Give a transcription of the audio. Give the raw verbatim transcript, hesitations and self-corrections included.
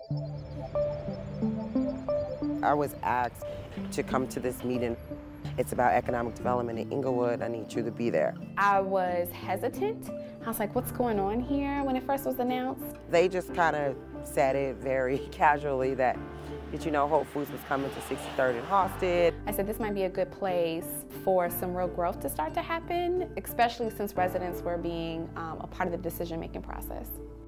I was asked to come to this meeting. It's about economic development in Englewood. I need you to be there. I was hesitant. I was like, what's going on here when it first was announced? They just kind of said it very casually that, did you know Whole Foods was coming to sixty-third and Halsted? I said this might be a good place for some real growth to start to happen, especially since residents were being um, a part of the decision-making process.